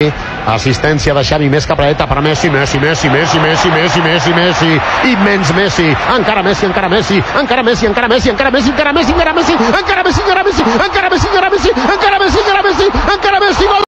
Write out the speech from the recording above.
Assistència de Xavi, més cap a dreta per Messi, i menys Messi, encara Messi,